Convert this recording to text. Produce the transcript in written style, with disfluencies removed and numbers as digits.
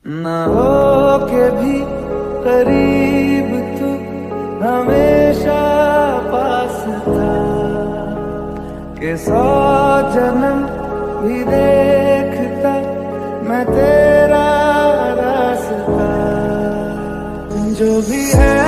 ना हो के भी करीब तू हमेशा पास था, के 100 जन्म भी देखता मैं तेरा रास्ता। जो भी है